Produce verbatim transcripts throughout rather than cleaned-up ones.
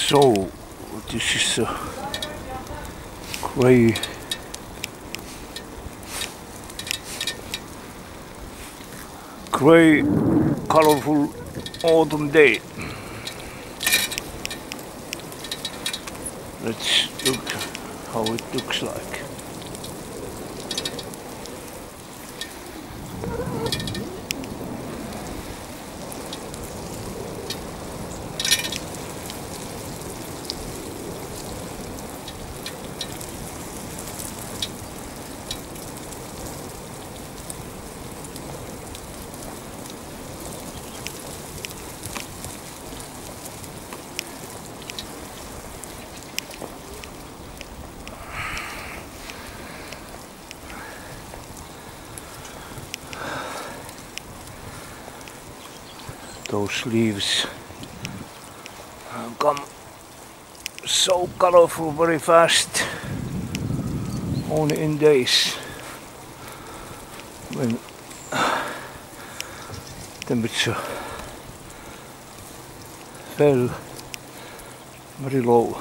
So this is a grey grey colorful autumn day. Let's look how it looks like. Those leaves come so colorful very fast, only in days when temperature fell very low.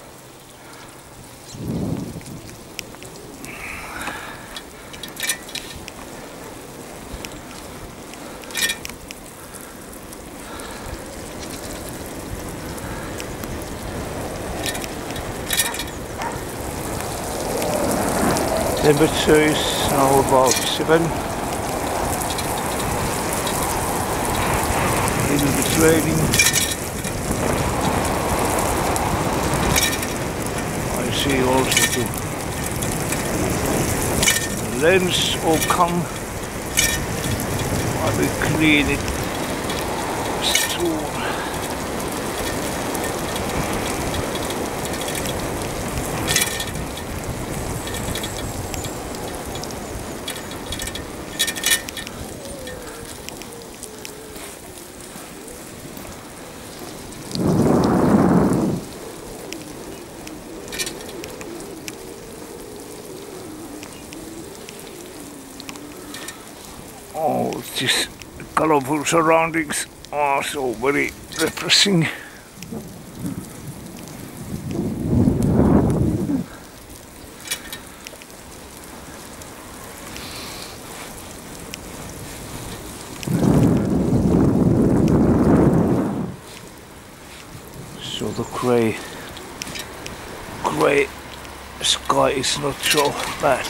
Temperature is now about seven. A little bit raining. I see also the lens will come. I will clean it soon. Oh, these colorful surroundings are so very refreshing. So the grey, grey sky is not so bad.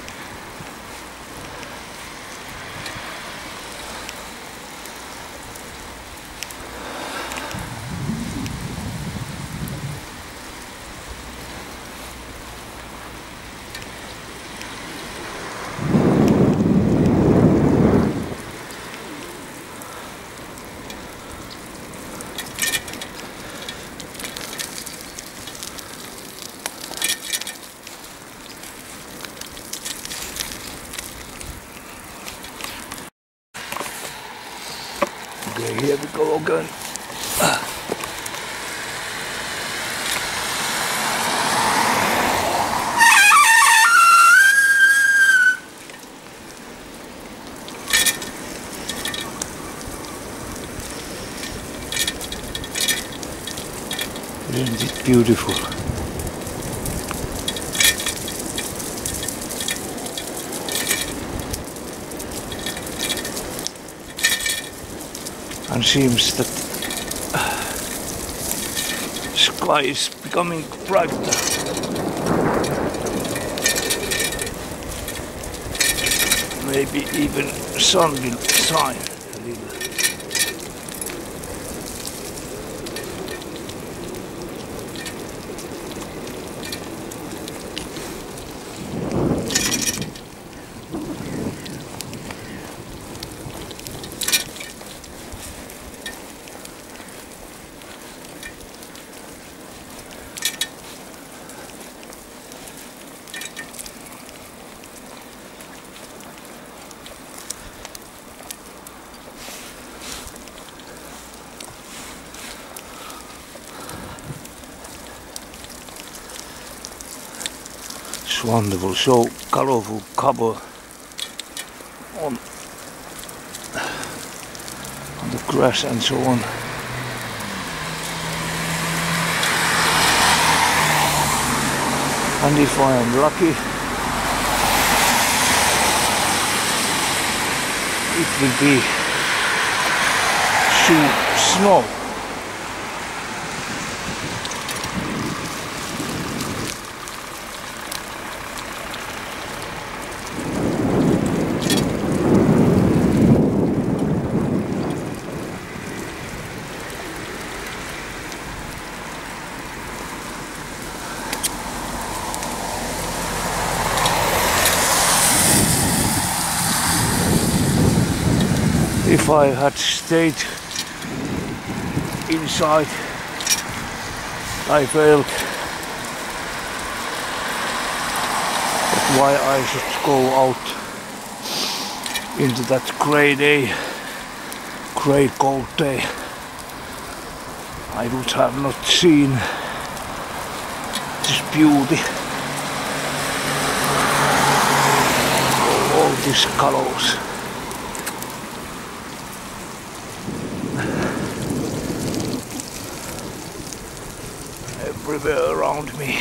Okay, here we go again. Isn't it beautiful? And seems that uh, sky is becoming brighter. Maybe even sun will shine a little. It's wonderful, so colorful cover on, on the grass and so on. And if I am lucky, it will be soon snow. If I had stayed inside, I felt that why I should go out into that grey day, grey cold day. I would have not seen this beauty, all these colors. Everywhere around me.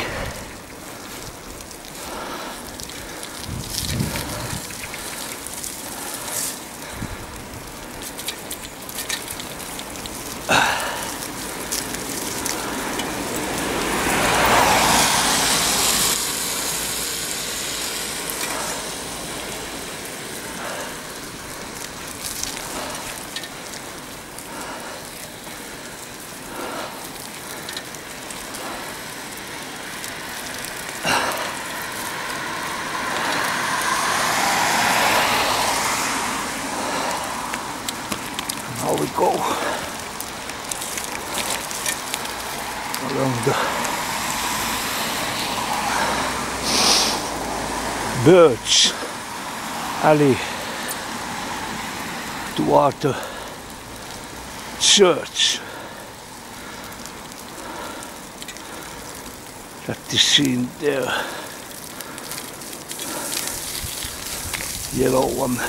Now we go along the birch alley toward the church that is seen there, yellow one.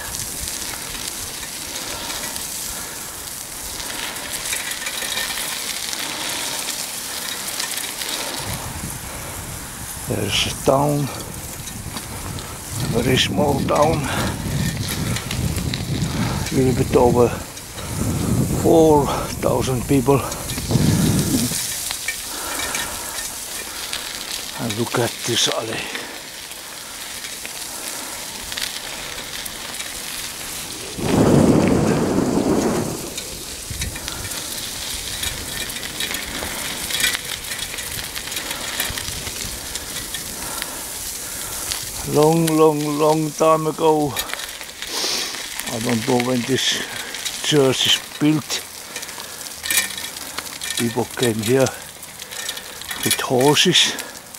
There's a town, a very small town, a little bit over four thousand people. And look at this alley. Long, long, long time ago, I don't know when this church is built, people came here with horses,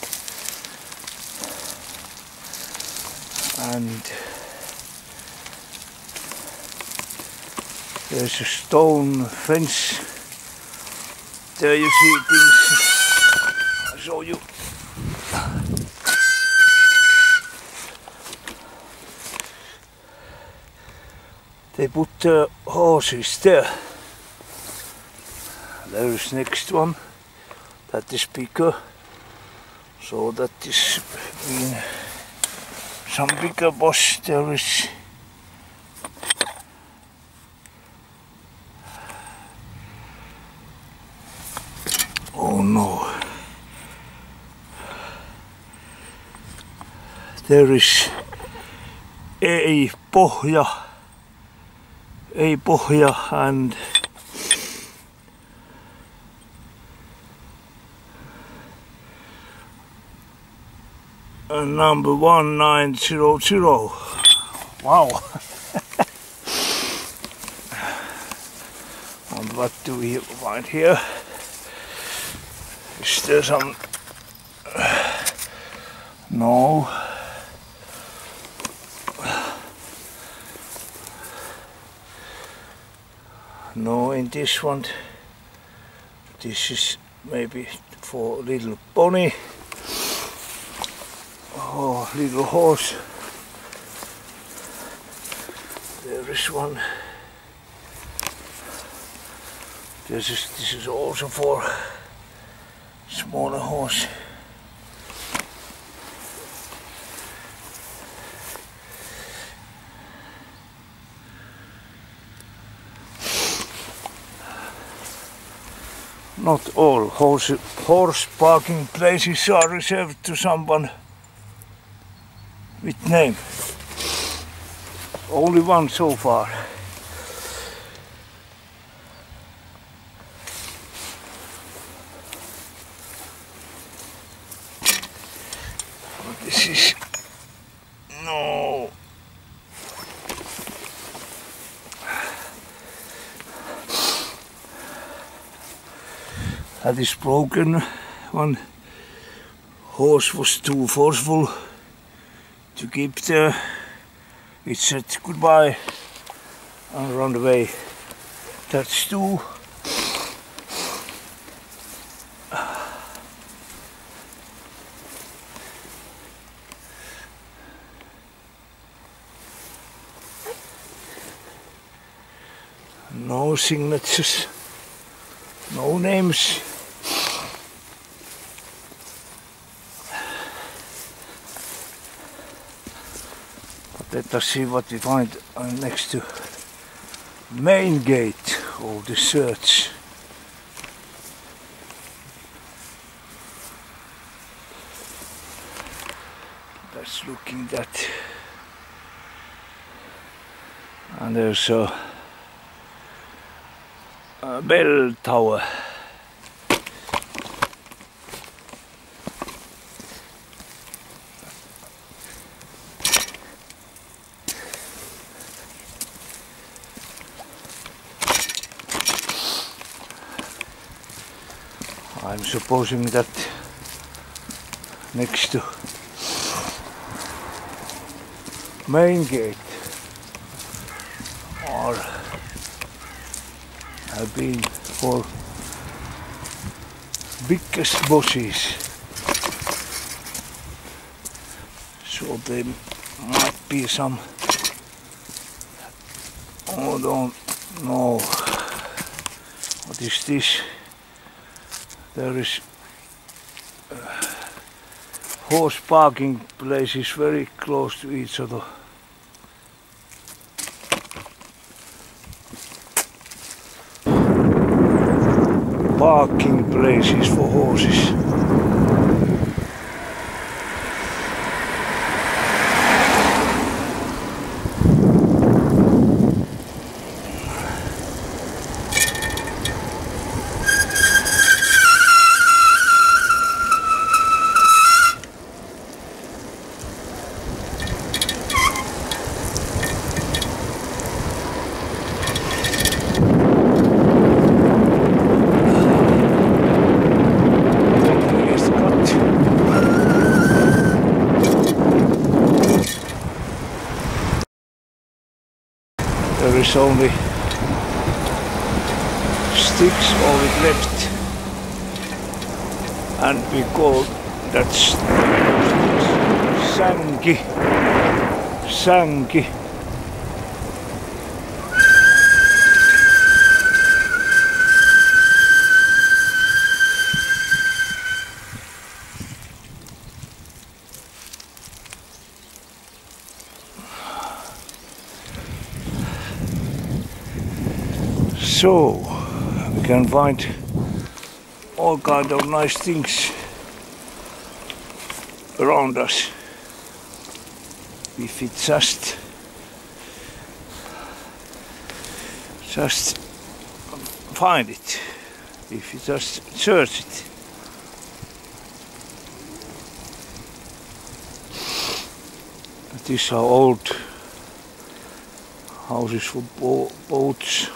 and there's a stone fence. There you see things. I'll show you. They put the horses there. There is next one. That is bigger. So that is been some bigger bush. There is oh no. There is a pohja. A pohja and a number one nine zero zero. Wow. And what do we find here? Is there some no? No, in this one, this is maybe for little pony or little horse. There is one. This is, this is also for smaller horse. Not all horse, horse parking places are reserved to someone with name. Only one so far. But this is no. That is broken. One horse was too forceful to keep there. It said goodbye and run away. That's two. No signatures, no names. Let us see what we find next to main gate of the search. That's looking that. And there's a, a bell tower. I'm supposing that next to main gate are have been for biggest bosses, so there might be some. Oh, don't know what is this. There is uh, horse parking places very close to each other. Parking places for horses. There is only sticks all it left, and we call that sanki, sanki. So we can find all kind of nice things around us if it just just find it, if you just search it. These are old houses for bo boats.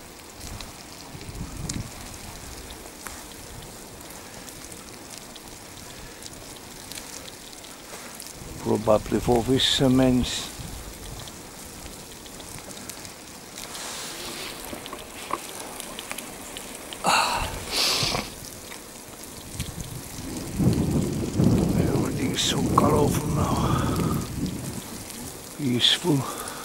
Probably for fishermen. Everything is so colorful now, peaceful.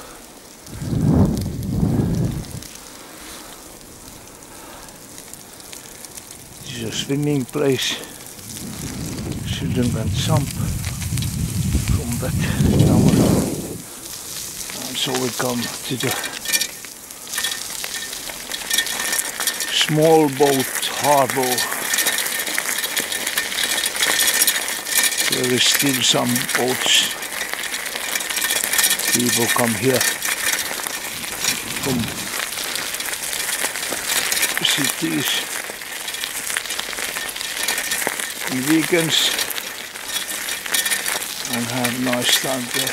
This is a swimming place. Children can jump that tower, and so we come to the small boat harbor. There is still some boats. People come here from cities on weekends and have nice time there.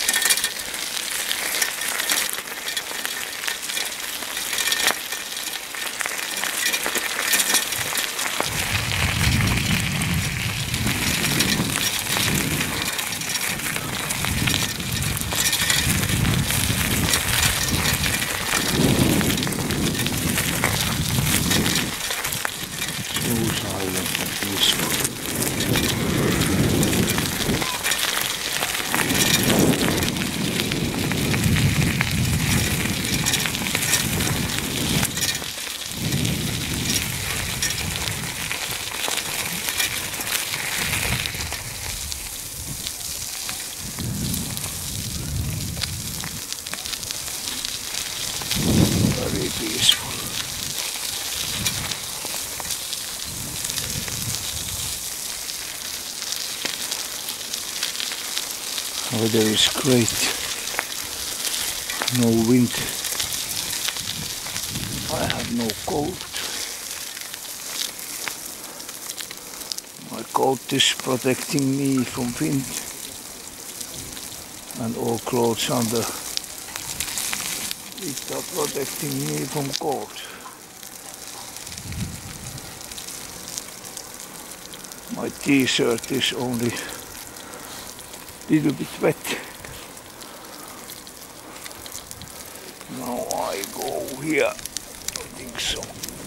Very peaceful. Weather is great. No wind. I have no coat. My coat is protecting me from wind, and all clothes under it are protecting me from cold. My t-shirt is only a little bit wet. Now I go here, I think so.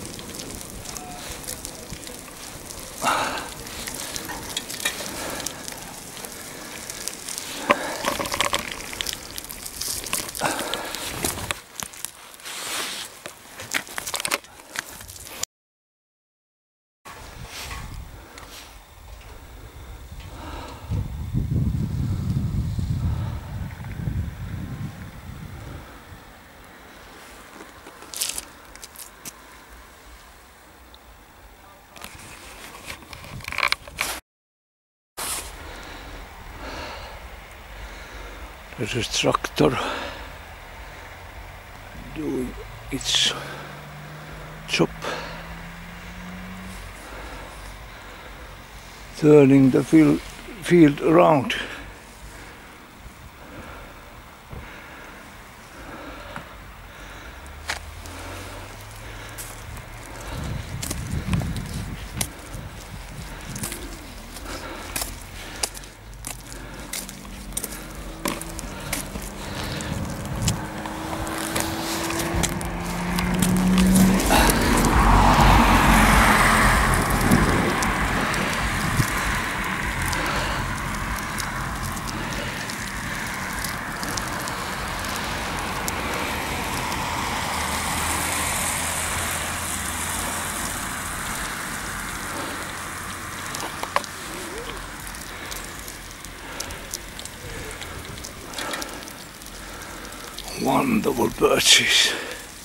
There's a tractor doing its job, turning the field, field around. Wonderful birches.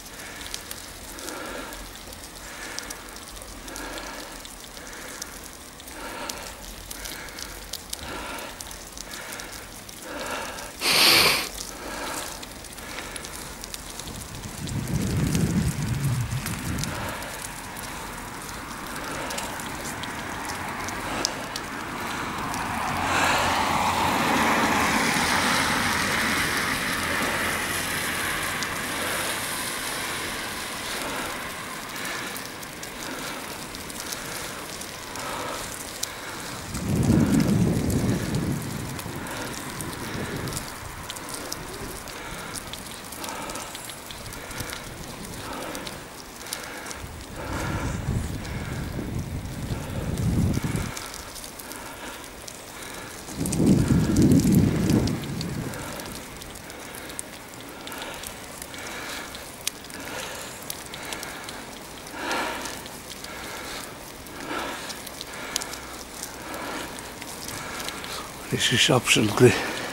This is absolutely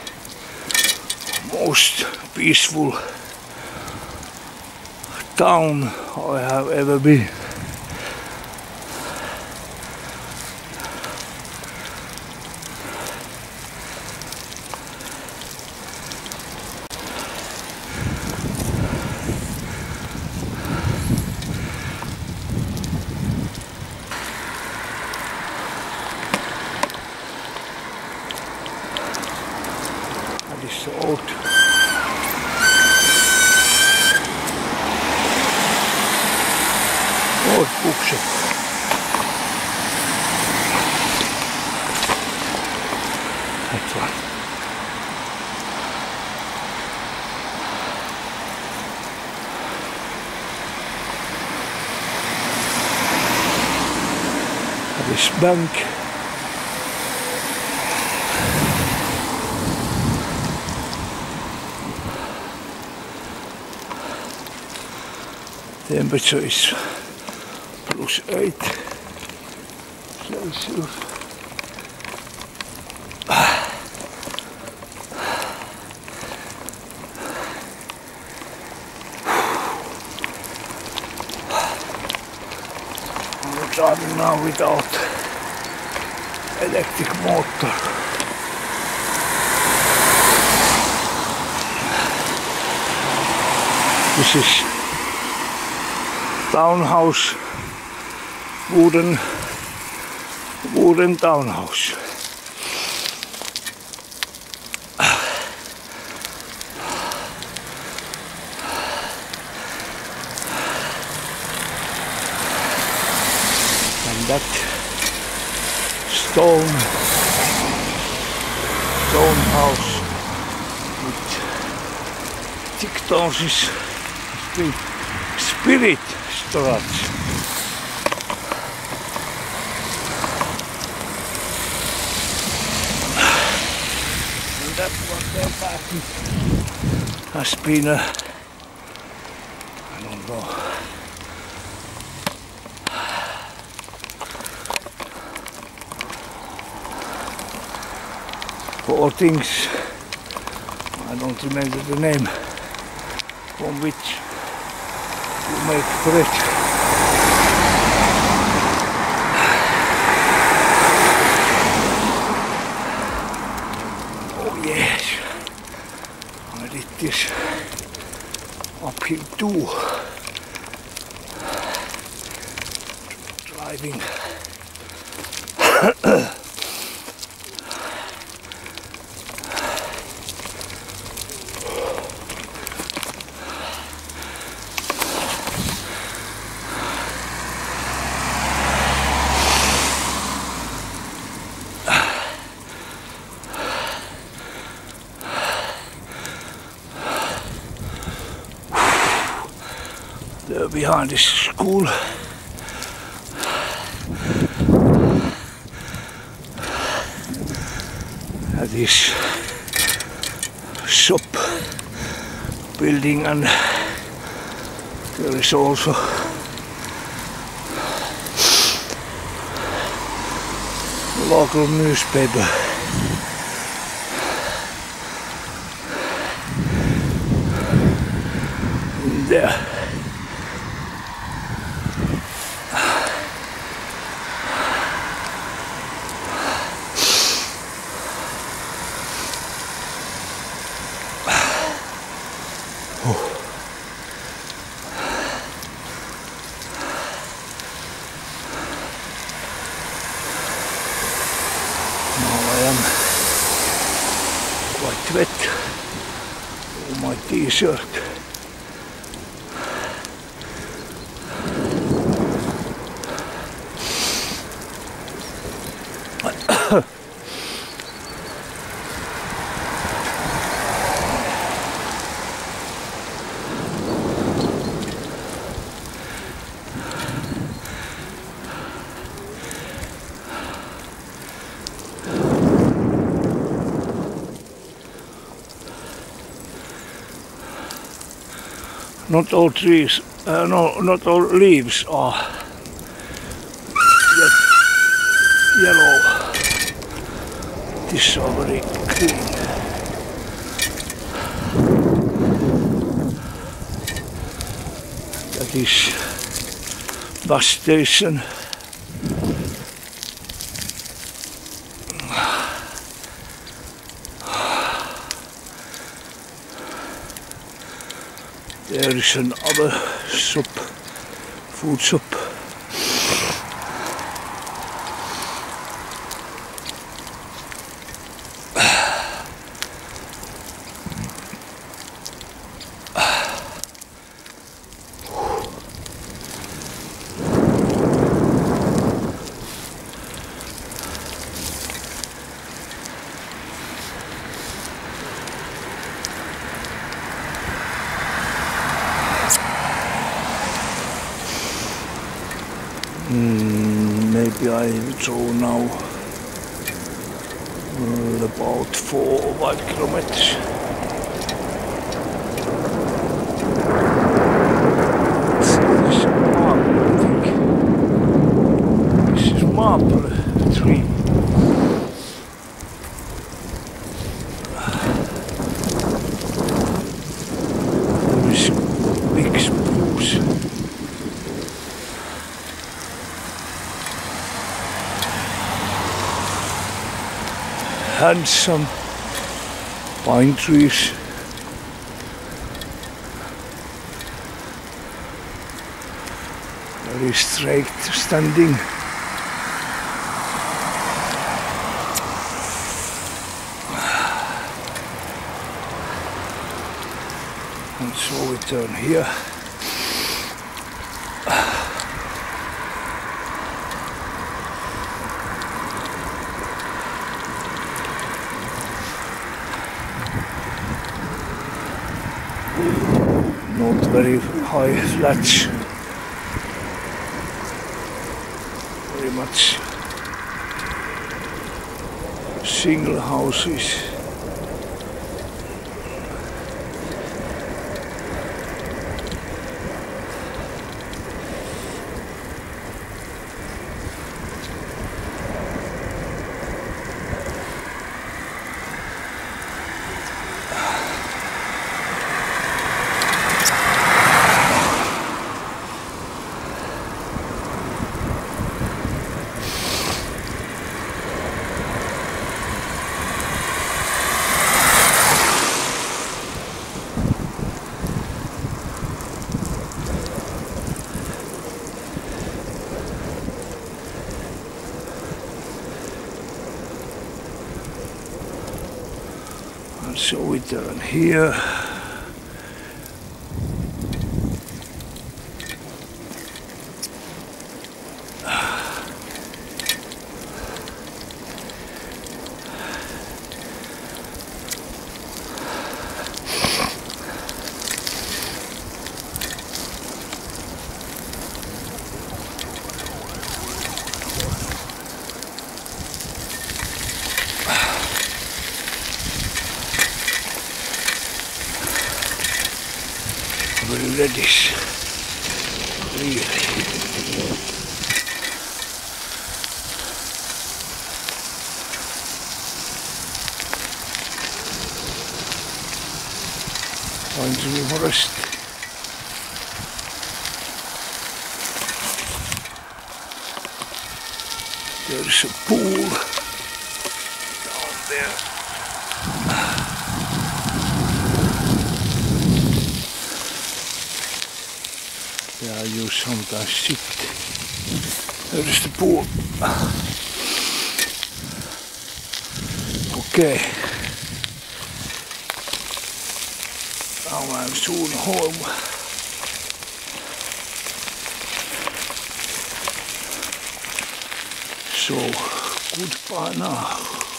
most peaceful town I have ever been. shop. That one. This bank. Temperature is plus eight Celsius. I'm driving now without electric motor. This is townhouse, wooden, wooden townhouse. And that stone, stone house with thick houses, spirit storage. And that one there back has been a, I don't know, four things, I don't remember the name, from which you make bread. Oh yes, I did this uphill too, driving. There behind this school. That is shop building, and there is also local newspaper. In there. Quite wet on my t-shirt. Not all trees, uh, no, not all leaves are yet yellow. This is already green. That is bus station. There is another shop, food shop. Mm, maybe I draw now uh, about four or five kilometers. This is marble, I think. This is marble tree. There is big spruce. Handsome pine trees. Very straight standing. And so we turn here. Not very high flats, very much single houses. And so we turn here. Very reddish, really. Pine tree forest. There's a pool down there. Yeah, you sometimes sit. There's the pool. Okay. Now I'm soon home. So, goodbye now.